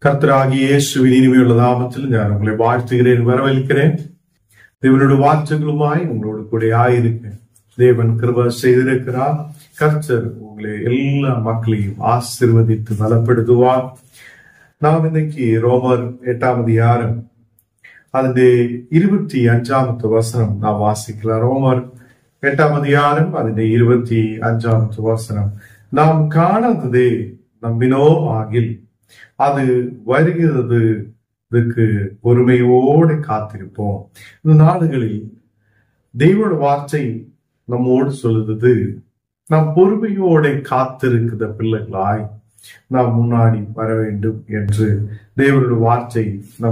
கர்த்தராகிய இயேசுவின் இனிமையுள்ள நாமத்தில் நான் உங்களை வாழ்த்துகிறேன், வரவேற்கிறேன். தேவனுடைய வார்த்தைகளுமாய் உங்களோடு கூட ஆயிருக்கேன். தேவன் கிருபை செய்திருக்கிறார். கர்த்தர் உங்களை எல்லா மக்களையும் ஆசீர்வதித்து பலப்படுத்துவார். நாம் இன்னைக்கு ரோமர் 8ஆம் அதிகாரம் அதிலே 25வது வசனம் நாம் வாசிக்கலாம். ரோமர் 8ஆம் அதிகாரம் அதிலே 25வது வசனம். நாம் காணாததே நம்பினோம் ஆகில் அது வருகிறதுக்கு பொறுமையோடு காத்திருப்போம். இந்த நாடுகளில் தெய்வ வார்த்தை நம்மோடு சொல்லுது, நாம் பொறுமையோட காத்திருக்கிற பிள்ளைகளாய் நாம் முன்னாடி வர வேண்டும் என்று தேவனுடைய வார்த்தை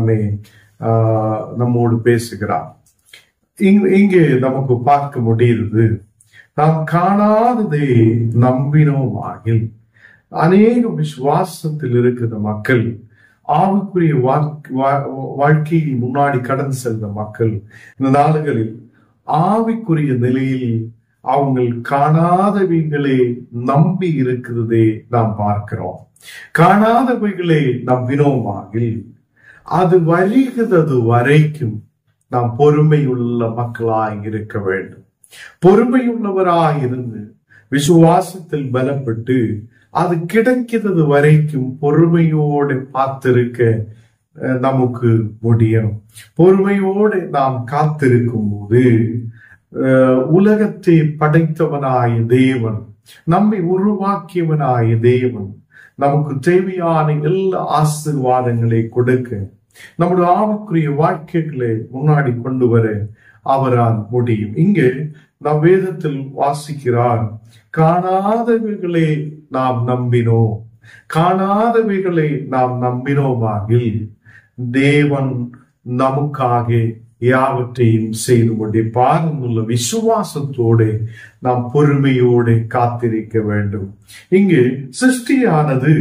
நம்மோடு பேசுகிறார். இங்கே நமக்கு பார்க்க முடியுது, நாம் காணாததை நம்பினோம் ஆகில். அநேக விசுவாசத்தில் இருக்கிற மக்கள், ஆவிக்குரிய வாழ்க்கையில் முன்னாடி கடந்து செல்ற மக்கள் இந்த நாடுகளில் ஆவிக்குரிய நிலையில் அவங்க காணாதவைகளை நம்பி இருக்கிறதே நாம் பார்க்கிறோம். காணாதவைகளை நம்பினோமாகில் அது வருகிறது வரைக்கும் நாம் பொறுமையுள்ள மக்களாய் இருக்க வேண்டும். பொறுமையுள்ளவராய் இருந்து விசுவாசத்தில் பலப்பட்டு அது கிடைக்கிறது வரைக்கும் பொறுமையோடு பார்த்திருக்க நமக்கு முடியும். பொறுமையோடு நாம் காத்திருக்கும் போது உலகத்தை படைத்தவனாய தேவன், நம்மை உருவாக்கியவனாய தேவன் நமக்கு தேவையான எல்லா ஆசீர்வாதங்களை கொடுக்க, நம்முடைய ஆவிக்குரிய வாழ்க்கைகளை முன்னாடி கொண்டு வர அவரால் முடியும். இங்கே நாம் வேதத்தில் வாசிக்கிறார், காணாதவைகளை நாம் நம்பினோம். காணாதவைகளை நாம் நம்பினோமாகில் தேவன் நமக்காக யாவற்றையும் செய்து முடிப்பார் என்கிற விசுவாசத்தோடு நாம் பொறுமையோடு காத்திருக்க வேண்டும். இங்கு சிருஷ்டியானது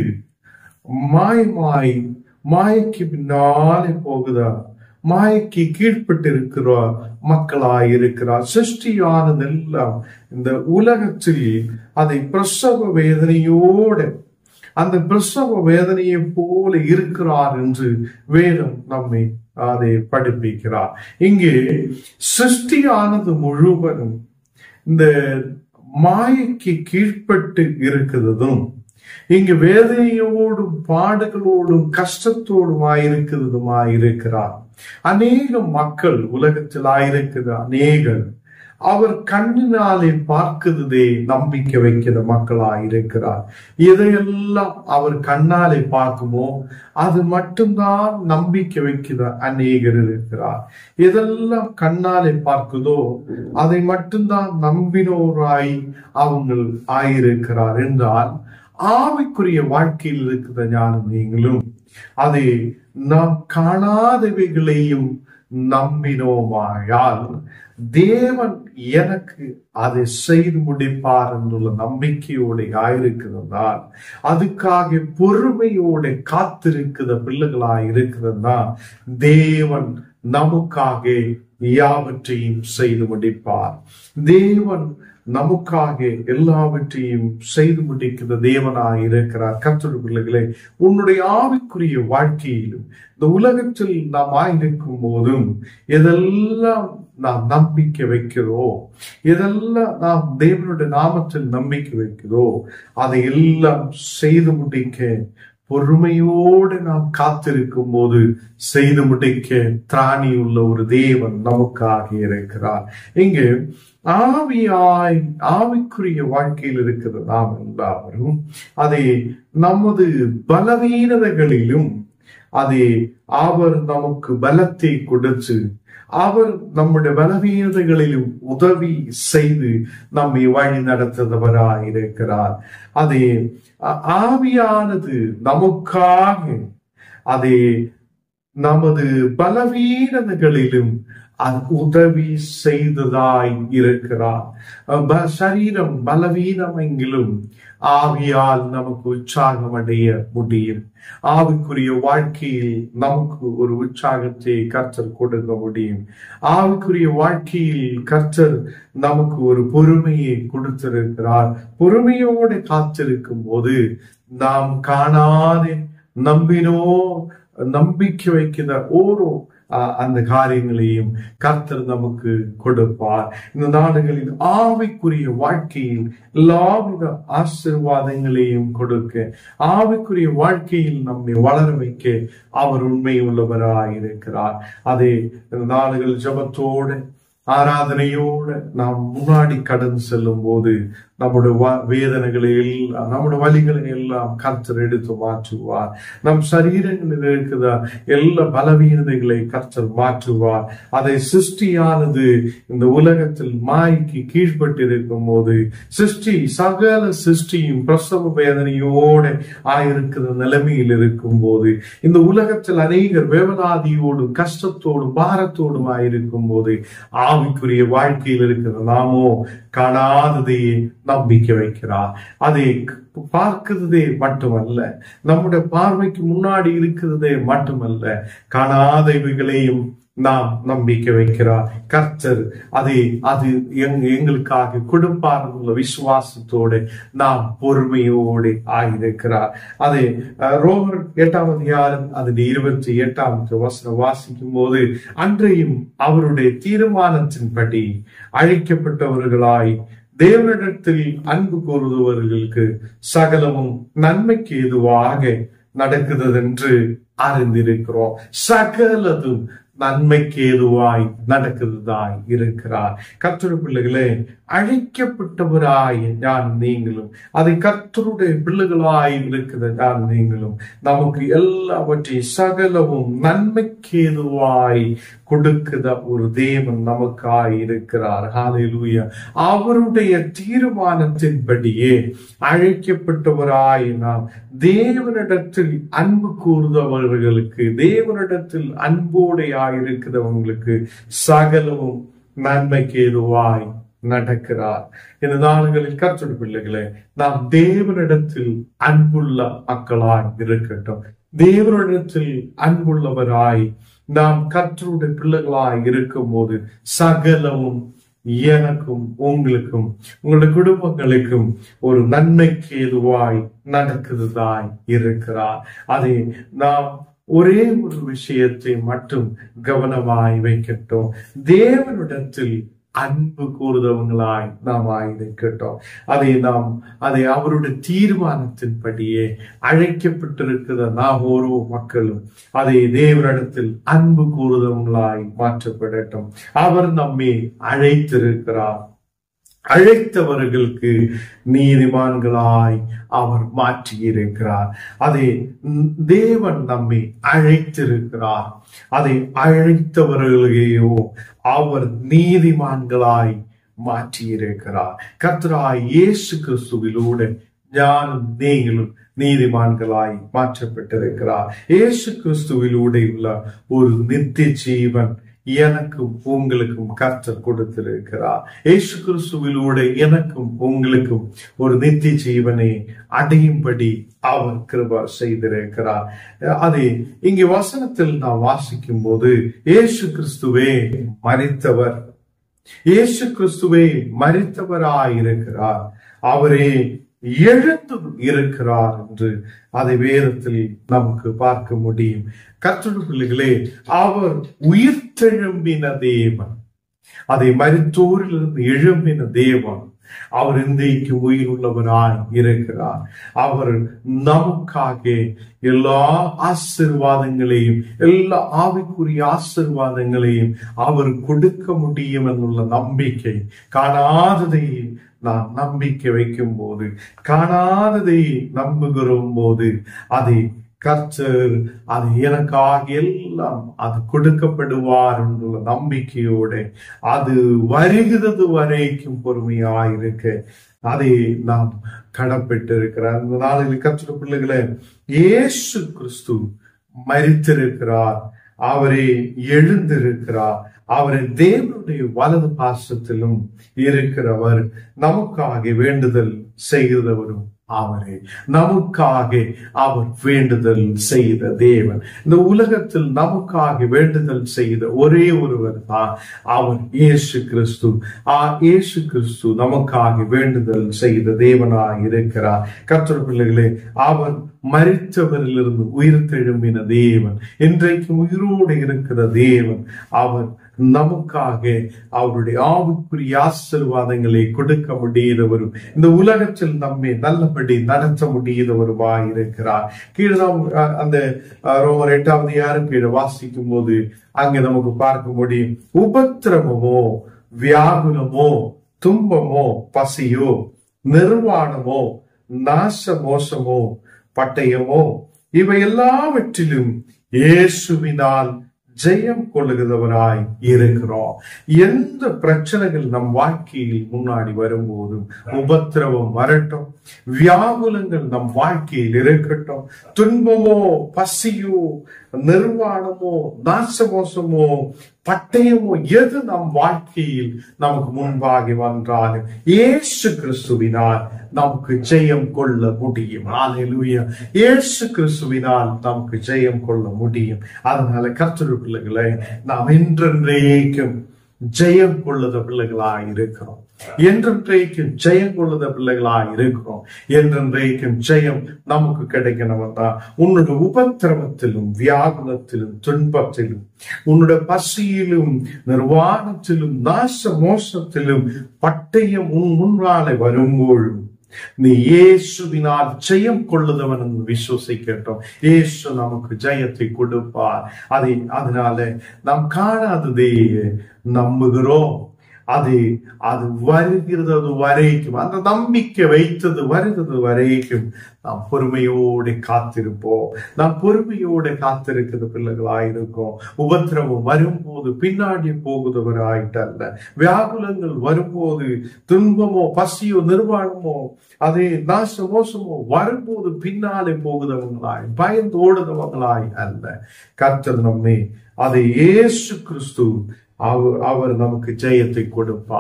மாயைக்கு பின்னாலே போகுதா, மாயைக்கு கீழ்பட்டு மக்களாயிருக்கிறார். சிருஷ்டியானது எல்லாம் இந்த உலகத்தில் அதை பிரசவ வேதனையோடு, அந்த பிரசவ வேதனையை போல இருக்கிறார் என்று வேதம் நம்மை அதை படிப்பிக்கிறார். இங்கே சிருஷ்டியானது முழுவதும் இந்த மாயைக்கு கீழ்பட்டு இருக்கிறதும், இங்கு வேதனையோடும் பாடுகளோடும் கஷ்டத்தோடுமாயிருக்கிறதுமாயிருக்கிறார். அநேக மக்கள் உலகத்தில் ஆயிருக்கிற அநேகர் அவர் கண்ணினாலே பார்க்கிறதே நம்பிக்கை வைக்கிற மக்களாயிருக்கிறார். எதையெல்லாம் அவர் கண்ணாலே பார்க்குமோ அது மட்டும்தான் நம்பிக்கை வைக்கிற அநேகர் இருக்கிறார். எதெல்லாம் கண்ணாலே பார்க்குதோ அதை மட்டும்தான் நம்பினோராய் அவங்க ஆயிருக்கிறார். என்றால் ஆவிக்குரிய வாழ்க்கையில் இருக்கிற ஞானம் நீங்களும் அதை நாம் காணாதவைகளையும் நம்பினோமாயால் தேவன் எனக்கு அதை செய்து முடிப்பார் എന്നുള്ള நம்பிக்கையோட ஆயிருக்கிறதால், அதுக்காக பொறுமையோட காத்திருக்கிற பிள்ளைகளாய் இருக்கிறதா தேவன் நமக்காக யாவற்றையும் செய்து முடிப்பார். தேவன் நமக்காக எல்லாவற்றையும் செய்து முடிக்கிற தேவனாய் இருக்கிறார். கர்த்தருடைய பிள்ளைகளே, உன்னுடைய ஆவிக்குரிய வாழ்க்கையிலும் இந்த உலகத்தில் நாம் ஆயிருக்கும் போதும் எதெல்லாம் நாம் நம்பிக்கை வைக்கிறோம், எதெல்லாம் நாம் தேவனுடைய நாமத்தில் நம்பிக்கை வைக்கிறோம், அதை எல்லாம் செய்து முடிக்க பொறுமையோடு நாம் காத்திருக்கும் போது செய்து முடிக்க திராணி உள்ள ஒரு தேவன் நமக்காக இருக்கிறார். இங்கு ஆவிக்குரிய வாழ்க்கையில் இருக்கிற நாம் எல்லாரும் அதை நமது பலவீனதைகளிலும் அதை அவர் நமக்கு பலத்தை கொடுத்து, அவர் நம்முடைய பலவீனதைகளிலும் உதவி செய்து நம்மை வழி நடத்துபவராயிருக்கிறார். அதே ஆவியானது நமக்காக அதை நமது பலவீனதைகளிலும் உதவி செய்ததாய் இருக்கிறார். சரீரம் பலவீனம் எங்கிலும் ஆவியால் நமக்கு உற்சாகம் அடைய முடியும். ஆவிக்குரிய வாழ்க்கையில் நமக்கு ஒரு உற்சாகத்தை கர்த்தர் கொடுக்க முடியும். ஆவிக்குரிய வாழ்க்கையில் கர்த்தர் நமக்கு ஒரு பொறுமையை கொடுத்திருக்கிறார். பொறுமையோடு காத்திருக்கும் போது நாம் காணாத நம்பிக்கை வைக்கிற ஓரோ அந்த காரியங்களையும் கர்த்தர் நமக்கு கொடுப்பார். இந்த நாடுகளில் ஆவிக்குரிய வாழ்க்கையில் எல்லாவித ஆசீர்வாதங்களையும் கொடுக்க, ஆவிக்குரிய வாழ்க்கையில் நம்மை வளர வைக்க அவர் உண்மை உள்ளவராய் இருக்கிறார். அதே நாடுகள் ஜபத்தோடு ஆராதனையோடு நாம் முன்னாடி கடந்து செல்லும் போது நம்முடைய வேதனைகளை எல்லாம், நம்முடைய வலிகளை எல்லாம் கர்த்தர் எடுத்து மாற்றுவார். நம் சரீரங்களில் இருக்கிற எல்லா பலவீனதைகளை கர்த்தர் மாற்றுவார். அதை சிருஷ்டியானது இந்த உலகத்தில் மாய்க்கு கீழ்பட்டிருக்கும் போது சகல சிருஷ்டியும் பிரசவ வேதனையோடு ஆயிருக்கிற நிலைமையில் இருக்கும் போது, இந்த உலகத்தில் அநேகர் வேவலாதியோடும் கஷ்டத்தோடும் பாரத்தோடும் ஆயிருக்கும் போது, ஆவிக்குரிய வாழ்க்கையில் இருக்கிற நாமோ காணாததையே நம்பிக்கை வைக்கிறார். அதை பார்க்கிறதே மட்டுமல்ல, நம்முடைய பார்வைக்கு முன்னாடி இருக்கிறதே மட்டுமல்ல, காணாதவைகளையும் நாம் நம்பிக்கை வைக்கிறார். கர்த்தர் அது எங்களுக்காக கொடுப்பார் உள்ள விசுவாசத்தோடு நாம் பொறுமையோடு ஆயிருக்கிறார். அதை ரோமர் 8ஆம் அதிகாரம் 28ஆம் வசனம் வாசிக்கும் போது, அன்றையும் அவருடைய தீர்மானத்தின்படி அழைக்கப்பட்டவர்களாய் தேவனிடத்தில் அன்பு கூறுபவர்களுக்கு சகலமும் நன்மைக்கு ஏதுவாக நடக்குது என்று அறிந்திருக்கிறோம். சகலதும் நன்மைக்கு ஏதுவாய் நடக்கிறதாய் இருக்கிறார். கர்த்தருடைய பிள்ளைகளே, அழைக்கப்பட்டவராய் நான் நீங்களும், அதை கர்த்தருடைய பிள்ளைகளாய் இருக்கிற நான் நீங்களும் நமக்கு எல்லாவற்றையும் சகலமும் நன்மைக்கு ஏதுவாய் கொடுக்கிற ஒரு தேவன் நமக்காய் இருக்கிறார். ஹல்லேலூயா. அவருடைய தீர்மானத்தின்படியே அழைக்கப்பட்டவராய் நாம் தேவனிடத்தில் அன்பு கூறுபவர்களுக்கு, தேவனிடத்தில் அன்போடையாய் இருக்கிறவங்களுக்கு சகலமும் நன்மைக்கு ஏதுவாய் நடக்கிறார். இந்த நாடுகளில் கர்த்தருடைய பிள்ளைகளே, நாம் தேவனிடத்தில் அன்புள்ள மக்களாய் இருக்கட்டும். தேவனிடத்தில் அன்புள்ளவராய் நாம் கர்த்தருடைய பிள்ளைகளாய் இருக்கும் போது சகலமும் எனக்கும் உங்களுக்கும் உங்களுடைய குடும்பங்களுக்கும் ஒரு நன்மைக்கு ஏதுவாய் நடக்கிறதாய் இருக்கிறார். அதை நாம் ஒரே ஒரு விஷயத்தை மட்டும் கவனமாய் வைக்கட்டும். தேவனிடத்தில் அன்பு கூறுதவங்களாய் நாம் ஆயிருக்கட்டும். அதை அவருடைய தீர்மானத்தின்படியே அழைக்கப்பட்டிருக்கிற நாம் ஒரு மக்களும் அதை தேவனிடத்தில் அன்பு கூறுதவங்களாய் மாற்றப்படட்டும். அவர் நம்மை அழைத்திருக்கிறார். அழைத்தவர்களுக்கு நீதிமான்களாய் அவர் மாற்றி இருக்கிறார். அதை தேவன் நம்மை அழைத்திருக்கிறார். அதை அழைத்தவர்களையோ அவர் நீதிமான்களாய் மாற்றி இருக்கிறார். கர்த்தராய் இயேசு கிறிஸ்துவிலூടെ ஞானும் நீங்களும் நீதிமான்களாய் மாற்றப்பட்டிருக்கிறார். இயேசு கிறிஸ்துவிலூടെ உள்ள ஒரு நித்திய ஜீவன் எனக்கும் உங்களுக்கும் கர்த்தர் கொடுத்திருக்கிறார். இயேசு கிறிஸ்துவிலூടെ எனக்கும் உங்களுக்கும் ஒரு நித்திய ஜீவனை அடையும்படி அவர் கிருபை செய்திருக்கிறார். அதை இங்கே வசனத்தில் நாம் வாசிக்கும் போது, இயேசு கிறிஸ்துவே மரித்தவர், இயேசு கிறிஸ்துவே மரித்தவராயிருக்கிறார், அவரே எழுந்து இருக்கிறார் என்று அதை வேதத்தில் நமக்கு பார்க்க முடியும். கர்த்தருடைய பிள்ளைகளே, அவர் உயிர்த்தெழும்பின தேவன், அதை மரித்தோரிலிருந்து எழும்பின தேவன். அவர் இன்றைக்கு உயிர் உள்ளவராய் இருக்கிறார். அவர் நமக்காக எல்லா ஆசீர்வாதங்களையும், எல்லா ஆவிக்குரிய ஆசீர்வாதங்களையும் அவர் கொடுக்க முடியும் എന്നുള്ള நம்பிக்கை, காணாததை நாம் நம்பிக்கை வைக்கும் போது, காணாததை நம்புகிறோம் போது, அதை கர்த்தர் அது எனக்காக எல்லாம் அது கொடுக்கப்படுவார் என்ற நம்பிக்கையோடு அது வருகிறது வரைக்கும் பொறுமையாயிருக்க அதை நாம் கடப்பட்டிருக்கிறார். இந்த நாளில் கர்த்தருடைய பிள்ளைகளே, இயேசு கிறிஸ்து மரித்திருக்கிறார், அவரே எழுந்திருக்கிறார், அவரை தேவனுடைய வலது பாசத்திலும் இருக்கிறவர், நமக்காக வேண்டுதல் செய்கிறவரும் அவரே. நமக்காக அவர் வேண்டுதல் செய்த தேவன். இந்த உலகத்தில் நமக்காக வேண்டுதல் செய்த ஒரே ஒருவர் தான் அவர் இயேசு கிறிஸ்து. இயேசு கிறிஸ்து நமக்காக வேண்டுதல் செய்த தேவனாய் இருக்கிறார். கர்த்தர் பிள்ளைகளே, அவர் மரித்தவரிலிருந்து உயிர் தெழும்பின தேவன், இன்றைக்கு உயிரோடு இருக்கிற தேவன். அவர் நமக்காக அவருடைய ஆவிக்குரிய ஆசீர்வாதங்களை கொடுக்க முடியாதவரும், இந்த உலகத்தில் நம்மை நல்லபடி நடத்த முடியாதவருமாய் இருக்கிறார். கீழே நாம் அந்த ரோமர் 8ஆம் அதிகாரம் கீழே வாசிக்கும் போது அங்கே நமக்கு பார்க்க முடியும், உபத்திரவமோ வியாகுலமோ துன்பமோ பசியோ நிர்வாணமோ நாச மோசமோ பட்டயமோ இவை எல்லாவற்றிலும் இயேசுவினால் ஜெயம் கொள்ளுகிறவராய் இருக்கிறோம். எந்த பிரச்சனைகள் நம் வாழ்க்கையில் முன்னாடி வரும்போதும், உபத்திரவம் வரட்டும், வியாகுலங்கள் நம் வாழ்க்கையில் இருக்கட்டும், துன்பமோ பசியோ நிர்வாணமோ நாசமோசமோ பட்டயமோ எது நம் வாழ்க்கையில் நமக்கு முன்பாக வந்தாலும் இயேசு கிறிஸ்துவினால் நமக்கு ஜெயம் கொள்ள முடியும். அல்லேலூயா. இயேசு கிறிஸ்துவினால் நமக்கு ஜெயம் கொள்ள முடியும். அதனால கர்த்தருடைய பிள்ளைகளை நாம் என்றென்றைக்கும் ஜெயம் கொள்ளுத பிள்ளைகளாய் இருக்கிறோம். என்றென்றைக்கும் ஜெயம் கொள்ளுத பிள்ளைகளாய் இருக்கிறோம். என்றென்றைக்கும் ஜெயம் நமக்கு கிடைக்கணும் தான். உன்னுடைய உபத்திரவத்திலும் வியாகுலத்திலும் துன்பத்திலும், உன்னுடைய பசியிலும் நிர்வாணத்திலும் நாச மோசத்திலும் பட்டயம் உன் முன்னாலே வரும்போது நீ இயேசுவினால் ஜெயம் கொள்ளுதவன் என்று விசுவசிக்கட்டும். இயேசு நமக்கு ஜெயத்தை கொடுப்பார். அதனால நாம் காணாததே நம்புகிறோம். அது வருகிறது வரைக்கும், அந்த நம்பிக்கை வைத்தது வருகிறது வரைக்கும் நாம் பொறுமையோடு காத்திருப்போம். நாம் பொறுமையோடு காத்திருக்கிற பிள்ளைகளாயிருக்கோம். உபத்திரவம் வரும்போது பின்னாடி போகுதவராயிட்டல்ல, வியாகுலங்கள் வரும்போது துன்பமோ பசியோ நிர்வாணமோ அதே நாச மோசமோ வரும்போது பின்னாலே போகுதவங்களாய் பயந்து ஓடுதவங்களாய் அல்ல. கர்த்தர் நம்மை அதை இயேசு கிறிஸ்து அவர் நமக்கு ஜெயத்தை கொடுப்பார்.